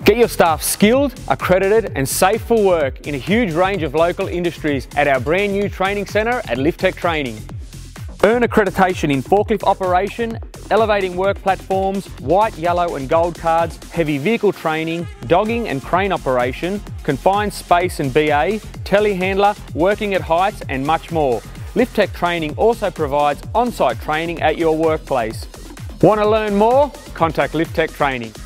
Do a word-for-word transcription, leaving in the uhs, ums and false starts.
Get your staff skilled, accredited and safe for work in a huge range of local industries at our brand new training centre at Liftek Training. Earn accreditation in forklift operation, elevating work platforms, white, yellow and gold cards, heavy vehicle training, dogging and crane operation, confined space and B A, telehandler, working at heights and much more. Liftek Training also provides on-site training at your workplace. Want to learn more? Contact Liftek Training.